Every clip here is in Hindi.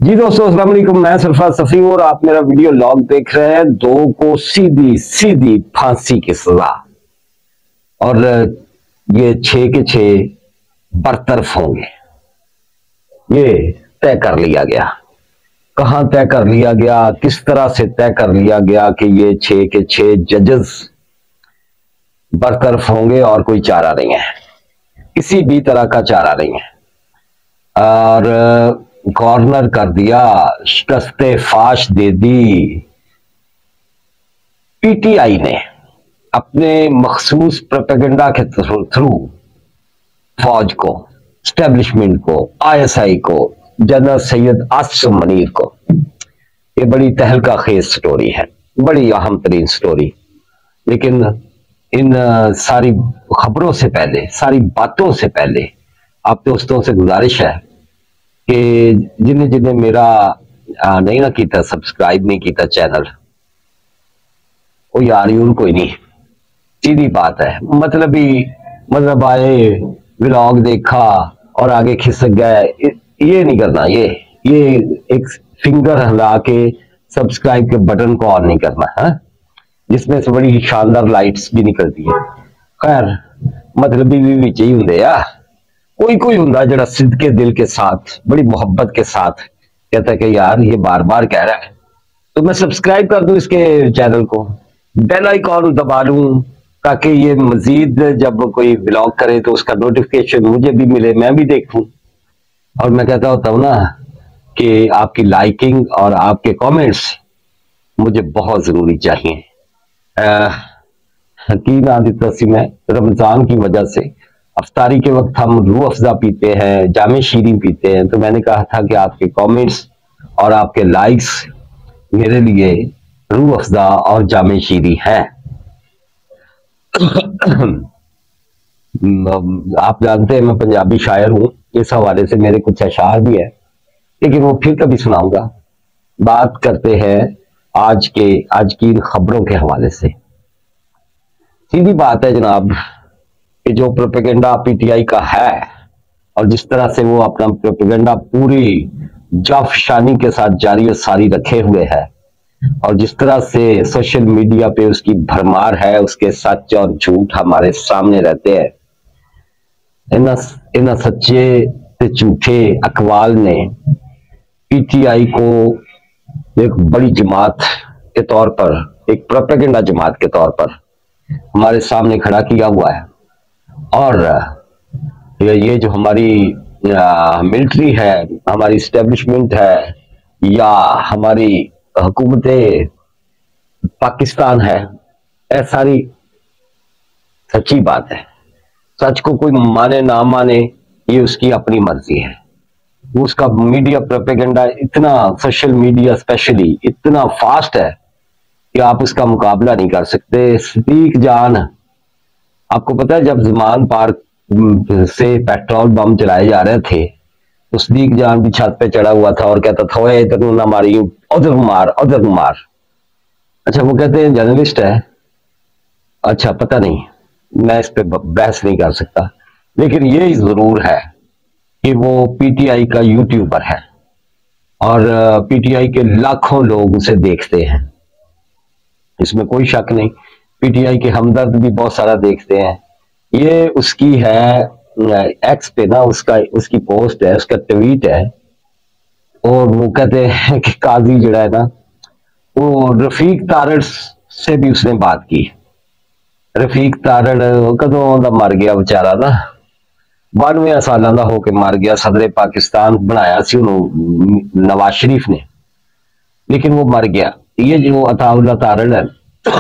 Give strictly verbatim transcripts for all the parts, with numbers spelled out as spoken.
जी दोस्तों, अस्सलाम वालेकुम। मैं सरफराज सफी और आप मेरा वीडियो लॉग देख रहे हैं। दो को सीधी सीधी फांसी की सजा और ये छह के छह बरतरफ होंगे, ये तय कर लिया गया। कहां तय कर लिया गया, किस तरह से तय कर लिया गया कि ये छह के छह जजेस बरतरफ होंगे और कोई चारा नहीं है, किसी भी तरह का चारा नहीं है। और कॉर्नर कर दिया, शिकस्ते फाश दे दी पीटीआई ने अपने मखसूस प्रोपेगेंडा के थ्रू फौज को, स्टैब्लिशमेंट को, आईएसआई को, जनरल सैयद आसिम मनीर को। ये बड़ी तहलका खेज स्टोरी है, बड़ी अहम तरीन स्टोरी। लेकिन इन सारी खबरों से पहले, सारी बातों से पहले आप दोस्तों से गुजारिश है कि जिन्हें जिन्हें मेरा नहीं ना किया, सब्सक्राइब नहीं किया चैनल, वो यार यूं कोई नहीं, सीधी बात है। मतलब ही मतलब आए, व्लॉग देखा और आगे खिसक गए, ये नहीं करना। ये ये एक फिंगर हिला के सब्सक्राइब के बटन को ऑन नहीं करना है, जिसमें से बड़ी शानदार लाइट्स भी निकलती है। खैर मतलब भी भी चाहिए होंगे या कोई कोई होंगे जरा सिद्ध के दिल के साथ, बड़ी मोहब्बत के साथ कहता है कि यार ये बार बार कह रहा है तो मैं सब्सक्राइब कर दूं इसके चैनल को, बेल आइकॉन दबा लूं ताकि ये मजीद जब कोई व्लॉग करे तो उसका नोटिफिकेशन मुझे भी मिले, मैं भी देखूं। और मैं कहता होता हूं ना कि आपकी लाइकिंग और आपके कमेंट्स मुझे बहुत जरूरी चाहिए। हकीम आदित्य सिंह में रमजान की वजह से अफ्तारी के वक्त हम रूह अफ़ज़ा पीते हैं, जामे शीरी पीते हैं, तो मैंने कहा था कि आपके कमेंट्स और आपके लाइक्स मेरे लिए रूह अफ़ज़ा और जामे शीरी हैं। आप जानते हैं मैं पंजाबी शायर हूं, इस हवाले से मेरे कुछ अशार भी है, लेकिन वो फिर कभी सुनाऊंगा। बात करते हैं आज के आज की इन खबरों के हवाले से। सीधी बात है जनाब कि जो प्रोपेगेंडा पीटीआई का है और जिस तरह से वो अपना प्रोपेगेंडा पूरी जाफशानी के साथ जारी और सारी रखे हुए है, और जिस तरह से सोशल मीडिया पे उसकी भरमार है, उसके सच और झूठ हमारे सामने रहते हैं। इन इन सच्चे ते झूठे अकवाल ने पीटीआई को एक बड़ी जमात के तौर पर, एक प्रोपेगेंडा जमात के तौर पर हमारे सामने खड़ा किया हुआ है। और ये, ये जो हमारी मिलिट्री है, हमारी इस्टेब्लिशमेंट है, या हमारी हुकूमत पाकिस्तान है, ये सारी सच्ची बात है। सच को कोई माने ना माने ये उसकी अपनी मर्जी है। उसका मीडिया प्रोपेगेंडा इतना, सोशल मीडिया स्पेशली इतना फास्ट है कि आप उसका मुकाबला नहीं कर सकते। सदीक जान, आपको पता है जब ज़मान पार्क से पेट्रोल बम चलाए जा रहे थे तो सदीक जान भी छत पे चढ़ा हुआ था और कहता था ओए इधर ना मारी, उधर मार, उधर मार। अच्छा, वो कहते हैं जर्नलिस्ट है, अच्छा पता नहीं, मैं इस पे बहस नहीं कर सकता, लेकिन ये जरूर है कि वो पीटीआई का यूट्यूबर है और पीटीआई के लाखों लोग उसे देखते हैं, इसमें कोई शक नहीं। पीटीआई के हमदर्द भी बहुत सारा देखते हैं। ये उसकी है एक्स पे ना, उसका उसकी पोस्ट है, उसका ट्वीट है, और वो कहते हैं कि काजी जड़ा है ना, वो रफीक तारड़ से भी उसने बात की। रफीक तारड़ कदों दा मर गया बेचारा ना, बानवे सालों का होके मर गया। सदर पाकिस्तान बनाया सी उन्होंने नवाज शरीफ ने, लेकिन वो मर गया। ये जो अताउल्लाह तारड़ है,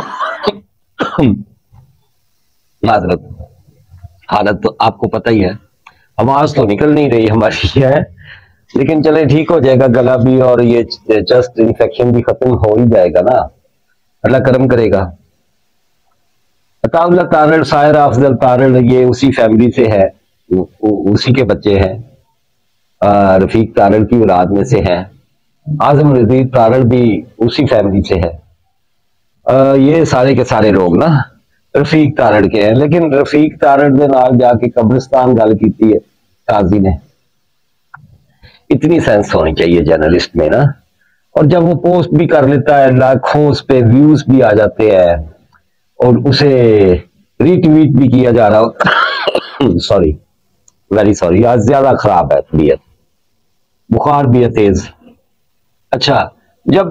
माजरत, हालत तो आपको पता ही है, आवाज तो निकल नहीं रही हमारी है, लेकिन चले ठीक हो जाएगा, गला भी और ये चेस्ट इन्फेक्शन भी खत्म हो ही जाएगा ना, अल्लाह करम करेगा। अताउल्लाह तारड़, साहिरा अफजल तारड़, ये उसी फैमिली से है, उ, उ, उसी के बच्चे हैं। रफीक तारड़ की औलाद में से है। आजम रजीद तारड़ भी उसी फैमिली से है। आ, ये सारे के सारे लोग ना रफीक तारड़ के हैं। लेकिन रफीक तारड़ ने नाल जाके कब्रिस्तान गल की है काजी ने, इतनी सेंस होनी चाहिए जर्नलिस्ट में ना। और जब वो पोस्ट भी कर लेता है, लाखों उस पे व्यूज भी आ जाते हैं और उसे रीट्वीट भी किया जा रहा हो सॉरी, वेरी सॉरी, आज ज्यादा खराब है तबीयत, बुखार भी है तेज। अच्छा, जब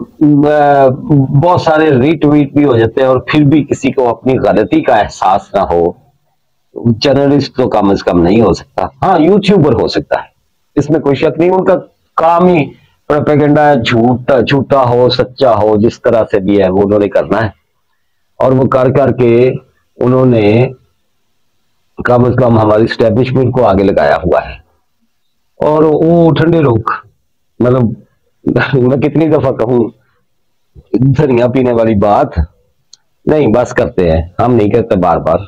बहुत सारे रीट्वीट भी हो जाते हैं और फिर भी किसी को अपनी गलती का एहसास ना हो, जर्नलिस्ट तो कम से कम नहीं हो सकता। हाँ, यूट्यूबर हो सकता है, इसमें कोई शक नहीं। उनका काम ही प्रोपेगेंडा है, झूठा झूठा हो सच्चा हो, जिस तरह से भी है वो उन्होंने करना है। और वो कर करके उन्होंने कम से कम हमारी स्टैब्लिशमेंट को आगे लगाया हुआ है। और वो ठंडे लोग, मतलब मैं कितनी दफा कहूं, धनिया पीने वाली बात नहीं, बस करते हैं, हम नहीं कहते बार बार,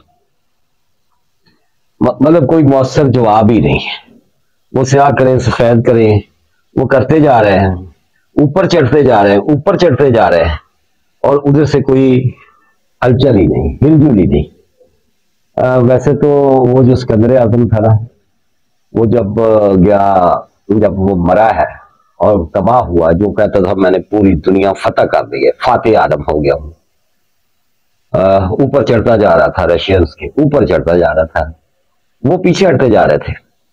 मतलब कोई मौसर जवाब ही नहीं है। वो स्याह करें सफेद करें, वो करते जा रहे हैं, ऊपर चढ़ते जा रहे हैं, ऊपर चढ़ते जा रहे हैं, और उधर से कोई हलचल ही नहीं, हिलजुल ही नहीं। आ, वैसे तो वो जो सिकंदर आजम था ना, वो जब गया, जब वो मरा है और तबाह हुआ, जो कहता था मैंने पूरी दुनिया फतह कर दी है, फातेह आदम हो गया हूं, ऊपर चढ़ता जा रहा था, रशियंस के ऊपर चढ़ता जा रहा था, वो पीछे हटते जा रहे थे।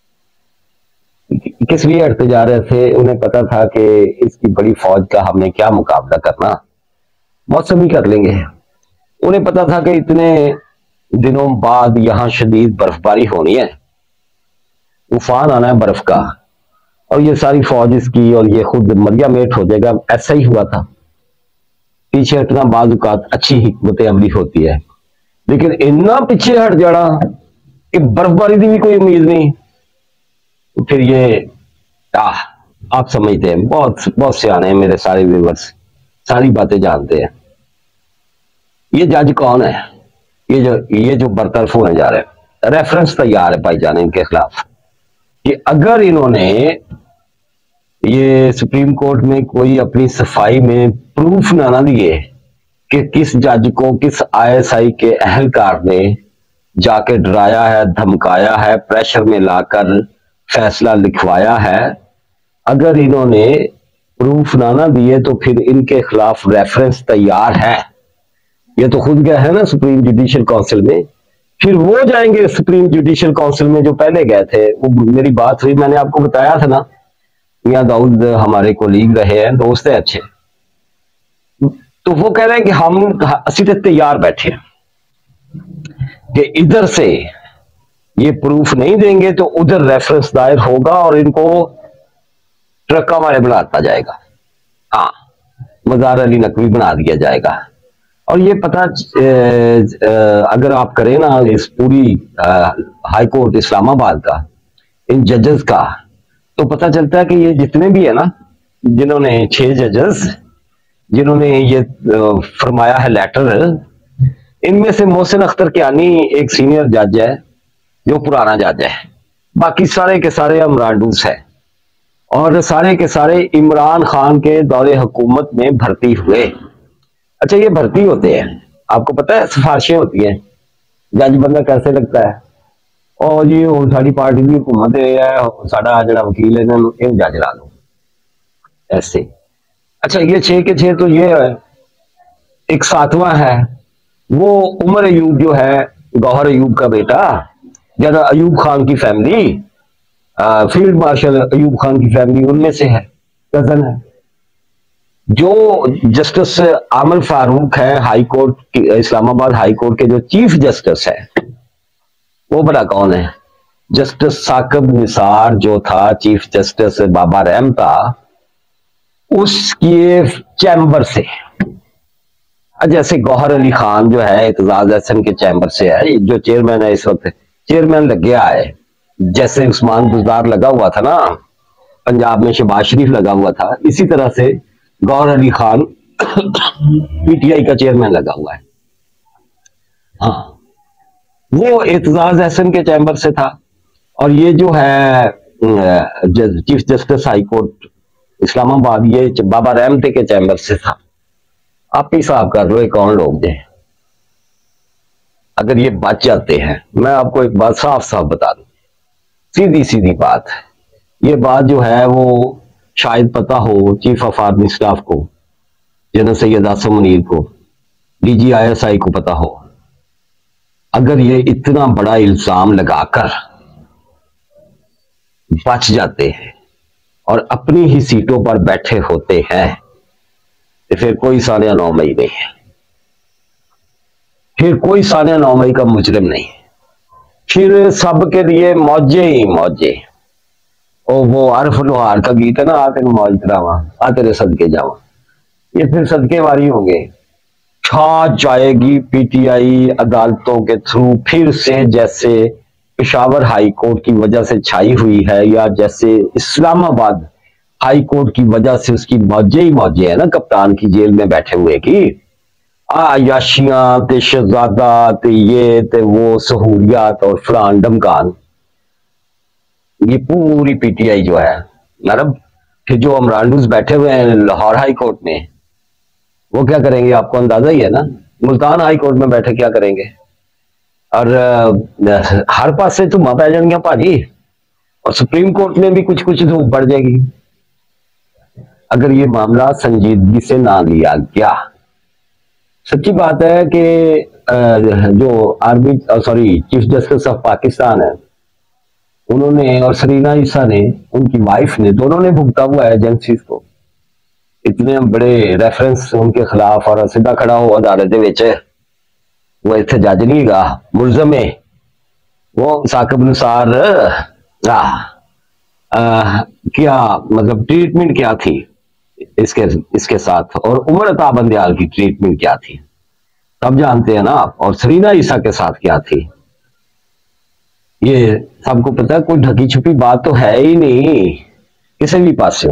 किस लिए हटते जा रहे थे? उन्हें पता था कि इसकी बड़ी फौज का हमने क्या मुकाबला करना, मौसम ही कर लेंगे। उन्हें पता था कि इतने दिनों बाद यहां शदीद बर्फबारी होनी है, तूफान आना है बर्फ का, और ये सारी फौज इसकी और ये खुद मरिया मेट हो जाएगा। ऐसा ही हुआ था। पीछे हटना बाज़ औक़ात अच्छी हिकमत अमली होती है, लेकिन इतना पीछे हट जाना कि बर्फबारी की भी कोई उम्मीद नहीं, तो फिर ये आह, आप समझते हैं, बहुत बहुत सियाने हैं मेरे सारे व्यूअर्स, सारी बातें जानते हैं। ये जज कौन है? ये जो ये जो बरतरफ होने जा रहे हैं, रेफरेंस तैयार है भाईजान इनके खिलाफ कि अगर इन्होंने ये सुप्रीम कोर्ट में कोई अपनी सफाई में प्रूफ ना ना दिए कि किस जज को किस आईएसआई के अहलकार ने जाके डराया है, धमकाया है, प्रेशर में लाकर फैसला लिखवाया है, अगर इन्होंने प्रूफ ना ना दिए तो फिर इनके खिलाफ रेफरेंस तैयार है। ये तो खुद गए है ना सुप्रीम जुडिशियल काउंसिल में, फिर वो जाएंगे सुप्रीम जुडिशियल काउंसिल में जो पहले गए थे। वो मेरी बात हुई, मैंने आपको बताया था ना, मियां दाऊद हमारे कोलीग रहे हैं, दोस्त है अच्छे, तो वो कह रहे हैं कि हम असी तक तैयार बैठे हैं कि इधर से ये प्रूफ नहीं देंगे तो उधर रेफरेंस दायर होगा और इनको ट्रक्का वाले बनाता जाएगा। हाँ, मजार अली नकवी बना दिया जाएगा। और ये पता ए, ए, अगर आप करें ना इस पूरी हाई कोर्ट इस्लामाबाद का, इन जजेस का, तो पता चलता है कि ये जितने भी है ना, जिन्होंने छह जजेस जिन्होंने ये फरमाया है लेटर, इनमें से मोहसिन अख्तर कियानी एक सीनियर जज है जो पुराना जज है, बाकी सारे के सारे अमरांडूस है और सारे के सारे इमरान खान के दौरे हुकूमत में भर्ती हुए। अच्छा, ये भर्ती होते हैं, आपको पता है सिफारिशें होती हैं, जज बंदा कैसे लगता है, और ये साड़ी पार्टी की हुकूमत है, साड़ा जड़ा वकील है इन जज ला दो ऐसे। अच्छा, ये छह के छह तो ये है। एक सातवां है वो उमर अयूब जो है, गौहर अयूब का बेटा, ज्यादा अयूब खान की family, field marshal Ayub Khan की फैमिली उनमें से है, कजन है। जो जस्टिस आमर फारूक है high court, Islamabad high court के जो चीफ जस्टिस है, वो बड़ा कौन है? जस्टिस साकिब निसार जो था चीफ जस्टिस बाबा रहम था, उसके चैम्बर से। जैसे गौहर अली खान जो है इतजाज एहसन के चैम्बर से है, जो चेयरमैन है इस वक्त, चेयरमैन लग गया है, जैसे उस्मान बुज़दार लगा हुआ था ना पंजाब में, शहबाज शरीफ लगा हुआ था, इसी तरह से गौहर अली खान पीटीआई का चेयरमैन लगा हुआ है। हाँ, वो इतजाज एहसन के चैम्बर से था, और ये जो है chief justice high court Islamabad, ये बाबा रहमते के चैम्बर से था। आप ही हिसाब कर लो ये कौन लोग हैं। अगर ये बच जाते हैं, मैं आपको एक बात साफ साफ बता दूं, सीधी सीधी बात है, ये बात जो है वो शायद पता हो चीफ ऑफ आर्मी स्टाफ को, जनरल सैयद आसिम मुनीर को, डीजी आईएसआई को पता हो। अगर ये इतना बड़ा इल्जाम लगाकर बच जाते हैं और अपनी ही सीटों पर बैठे होते हैं तो फिर कोई सानिया नौ मई नहीं है, फिर कोई सानिया नौ मई का मुजरिम नहीं है, फिर सबके लिए मौजे ही मौजे। ओ वो आरफ लोहार का गीत है ना, आ तेरे मौज करावा, आ तेरे सदके जावा, ये फिर सदके वारी होंगे। छा जाएगी पीटीआई अदालतों के थ्रू फिर से, जैसे पेशावर हाई कोर्ट की वजह से छाई हुई है, या जैसे इस्लामाबाद हाई कोर्ट की वजह से उसकी मौजे ही मौजे है ना कप्तान की जेल में बैठे हुए की। आयाशियां ते शहजादा ते ये ते वो सहूलियात और फलान डमकान, ये पूरी पीटीआई जो है मतलब, फिर जो अमरानडूस बैठे हुए हैं लाहौर हाई कोर्ट में, वो क्या करेंगे आपको अंदाजा ही है ना। मुल्तान हाई कोर्ट में बैठे क्या करेंगे, और आ, हर पास से धुआं पै जाएंगे भाजी, और सुप्रीम कोर्ट में भी कुछ कुछ धूप बढ़ जाएगी अगर ये मामला संजीदगी से ना लिया गया। सच्ची बात है कि जो army sorry chief justice of Pakistan है, उन्होंने और सरीना ईसा ने, उनकी वाइफ ने, दोनों ने भुगता हुआ है एजेंसीज को। इतने बड़े रेफरेंस उनके खिलाफ, और सीधा खड़ा हो अदालत विच, वो इतने जज नहीं गा, मुलजम है वो साकिब अनुसार। आ, आ, क्या मतलब ट्रीटमेंट क्या थी इसके इसके साथ, और उमर अता बंदयाल की ट्रीटमेंट क्या थी सब जानते हैं ना आप, और सरीना ईसा के साथ क्या थी ये सबको पता है। कोई ढकी छुपी बात तो है ही नहीं किसी भी पास।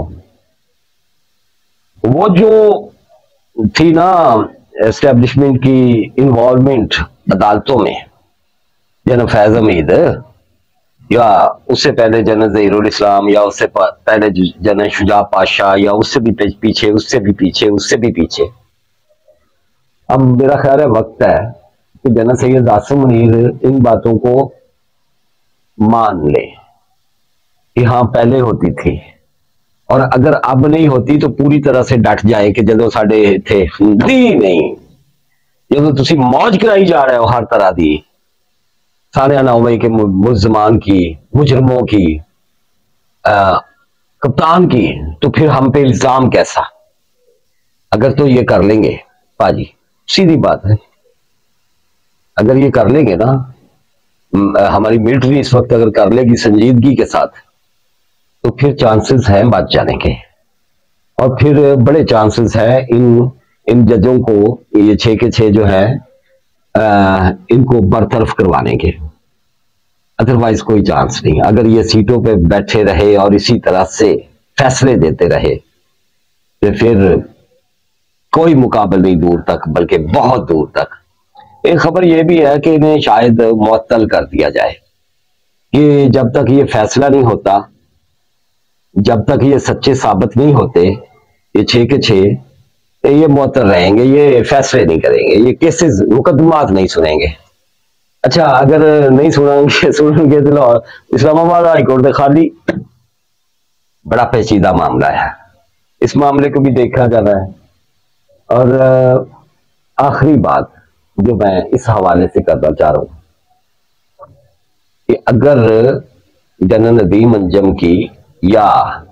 वो जो थी ना एस्टेब्लिशमेंट की इन्वॉल्वमेंट अदालतों में, जनरल फैज हमीद, या उससे पहले जनरल ज़हीरुल इस्लाम, या उससे पहले जनरल शुजा पाशा, या उससे भी पीछे, उससे भी पीछे, उससे भी पीछे। अब मेरा ख्याल है वक्त है कि जनरल सैयद आसिम मुनीर इन बातों को मान ले कि हाँ पहले होती थी, और अगर अब नहीं होती तो पूरी तरह से डट जाए कि जदों साडे थे नहीं नहीं, जदों तुसी मौज कराई जा रहे हो हर तरह की सानिया नौ मई के मुलजमान की, मुजरमों की, आ, कप्तान की, तो फिर हम पे इल्जाम कैसा। अगर तो ये कर लेंगे पाजी, सीधी बात है, अगर ये कर लेंगे ना, हमारी मिलिट्री इस वक्त अगर कर लेगी संजीदगी के साथ, तो फिर चांसेस हैं बच जाने के, और फिर बड़े चांसेस हैं इन इन जजों को, ये छह के छह जो है आ, इनको बरतरफ करवाने के। अदरवाइज कोई चांस नहीं। अगर ये सीटों पे बैठे रहे और इसी तरह से फैसले देते रहे तो फिर कोई मुकाबला नहीं दूर तक, बल्कि बहुत दूर तक। एक खबर यह भी है कि इन्हें शायद मुअत्तल कर दिया जाए कि जब तक ये फैसला नहीं होता, जब तक ये सच्चे साबित नहीं होते, ये छह के छह, तो ये मुअत्तल रहेंगे, ये फैसले नहीं करेंगे, ये केसेस मुकदमात नहीं सुनेंगे। अच्छा अगर नहीं सुनेंगे सुनेंगे तो इस्लामाबाद हाई कोर्ट में खाली, बड़ा पेचीदा मामला है, इस मामले को भी देखा जाना है। और आखिरी बात जो मैं इस हवाले से करना चाह रहा हूं कि अगर जनरल नदीम अंजम की या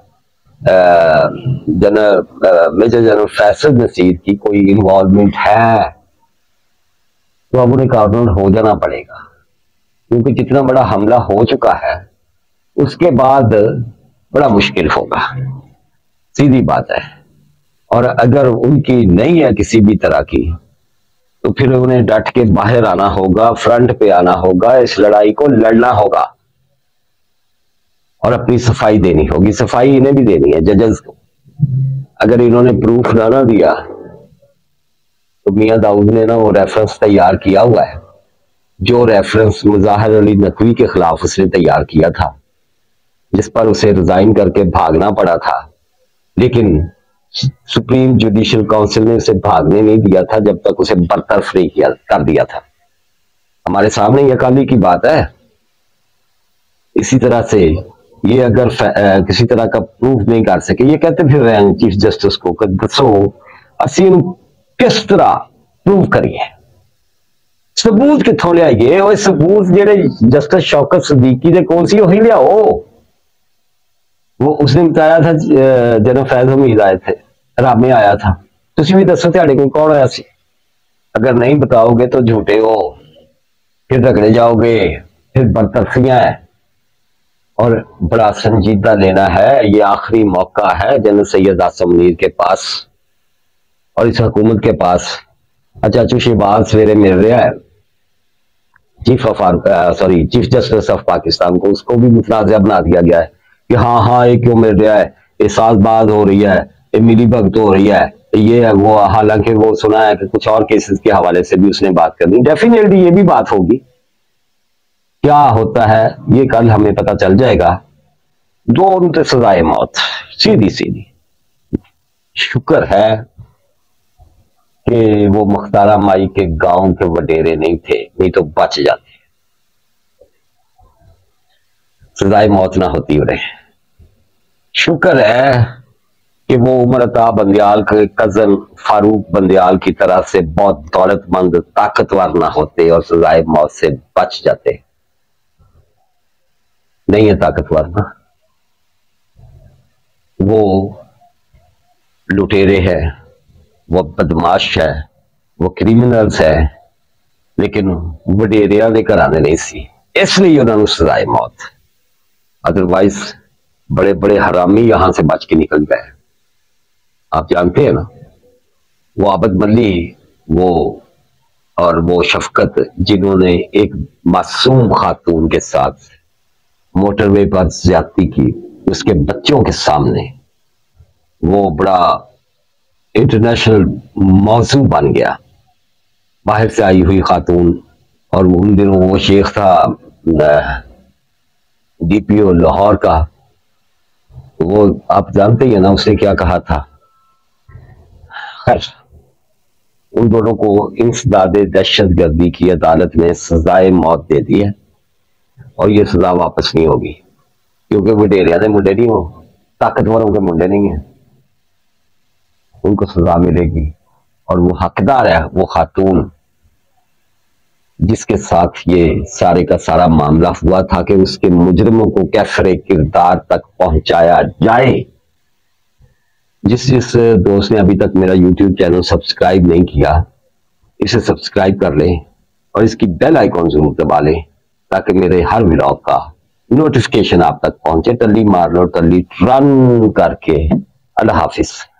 general major general Faisal Naseer की कोई इन्वॉल्वमेंट है तो अब उन्हें कार्नर हो जाना पड़ेगा, क्योंकि जितना बड़ा हमला हो चुका है उसके बाद बड़ा मुश्किल होगा, सीधी बात है। और अगर उनकी नहीं है किसी भी तरह की, तो फिर उन्हें डट के बाहर आना होगा, फ्रंट पे आना होगा, इस लड़ाई को लड़ना होगा और अपनी सफाई देनी होगी। सफाई इन्हें भी देनी है, जजेस को। अगर इन्होंने प्रूफ ना ना दिया तो मियां दाऊद ने ना वो रेफरेंस तैयार किया हुआ है, जो रेफरेंस मुजाहिर अली नकवी के खिलाफ उसने तैयार किया था, जिस पर उसे रिजाइन करके भागना पड़ा था, लेकिन सुप्रीम जुडिशियल काउंसिल ने उसे भागने नहीं दिया था जब तक उसे बरतरफ नहीं किया कर दिया था। हमारे सामने ये अकाली की बात है। इसी तरह से ये अगर आ, किसी तरह का प्रूफ नहीं कर सके, ये कहते फिर रहे हैं चीफ जस्टिस को कि दसो असी किस तरह प्रूव करिए, सबूत कितों लियाइए। और सबूत जेडे जस्टिस शौकत सदीकी दे कोल सी वही लियाओ। वो उसने बताया था जब फैज हमीद आए थे, रामे आया था, तुम भी दसो थे कोल कौन आया सी। अगर नहीं बताओगे तो झूठे हो, फिर रगड़े जाओगे, फिर बरतरफियां है। और बड़ा संजीदा लेना है, ये आखिरी मौका है जनरल सैयद आसम मुनीर के पास और इस हुकूमत के पास। अच्छा चाचू शहबाज सवेरे मिल रहा है chief of sorry chief justice of Pakistan को, उसको भी मुतनाज़ा बना दिया गया है कि हाँ हाँ ये क्यों मिल रहा है, ये साजबाज हो रही है, ये मिली भगत हो रही है, ये है वो। हालांकि वो सुना है कि कुछ और केसेस के हवाले से भी उसने बात करनी। डेफिनेटली ये भी बात होगी, क्या होता है ये कल हमें पता चल जाएगा। दोनों तो सजाए मौत, सीधी सीधी। शुक्र है कि वो मुख्तारा माई के गांव के वडेरे नहीं थे, नहीं तो बच जाते, सजाए मौत ना होती उन्हें। शुक्र है कि वो उमर अता बंदियाल के कजन फारूक बंदियाल की तरह से बहुत दौलतमंद ताकतवर ना होते और सजाए मौत से बच जाते। नहीं है ताकतवर ना, वो लुटेरे है, वो बदमाश है, वो क्रिमिनल्स है, लेकिन वडेरिया के घराने नहीं सी, इसलिए उन्होंने सजाए मौत। अदरवाइज बड़े बड़े हरामी यहां से बच के निकल गए। आप जानते हैं ना, वो आबद मल्ली वो और वो शफकत जिन्होंने एक मासूम खातून के साथ मोटरवे पर ज्यादती की उसके बच्चों के सामने, वो बड़ा इंटरनेशनल मौजू बन गया। बाहर से आई हुई खातून, और उन दिनों वो शेख था डीपीओ लाहौर का, वो आप जानते ही है ना उसने क्या कहा था। खैर उन दोनों को इंसदादे दहशत गर्दी की अदालत ने सजाए मौत दे दी है और ये सजा वापस नहीं होगी, क्योंकि वो डेरिया के मुंडे नहीं हो, ताकतवरों के मुंडे नहीं है, उनको सजा मिलेगी। और वो हकदार है वो खातून जिसके साथ ये सारे का सारा मामला हुआ था कि उसके मुजरिमों को कैफरे किरदार तक पहुंचाया जाए। जिस जिस दोस्त ने अभी तक मेरा यूट्यूब चैनल सब्सक्राइब नहीं किया, इसे सब्सक्राइब कर लें और इसकी बेल आइकॉन जरूर दबा लें ताकि मेरे हर व्लॉग का नोटिफिकेशन आप तक पहुंचे। टल्ली मार लो टल्ली रन करके। अल्लाह हाफिज।